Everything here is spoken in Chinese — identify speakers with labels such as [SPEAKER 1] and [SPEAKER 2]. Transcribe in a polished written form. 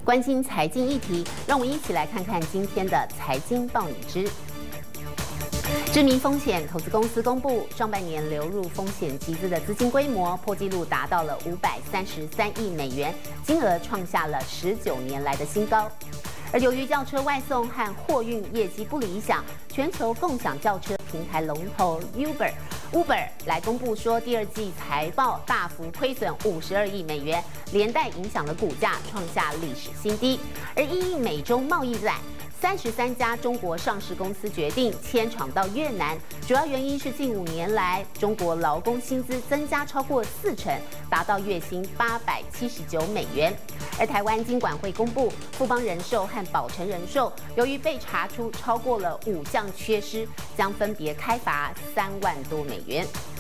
[SPEAKER 1] 关心财经议题，让我们一起来看看今天的财经报你知。知名风险投资公司公布，上半年流入风险集资的资金规模破纪录达到了533亿美元，金额创下了19年来的新高。而由于轿车外送和货运业绩不理想，全球共享轿车平台龙头 Uber 来公布说，第二季财报大幅亏损52亿美元，连带影响了股价创下历史新低。而因美中贸易战，33家中国上市公司决定迁厂到越南，主要原因是近5年来中国劳工薪资增加超过40%，达到月薪879美元。而台湾金管会公布，富邦人寿和保诚人寿由于被查出超过了5项缺失，将分别开罚3万多美元。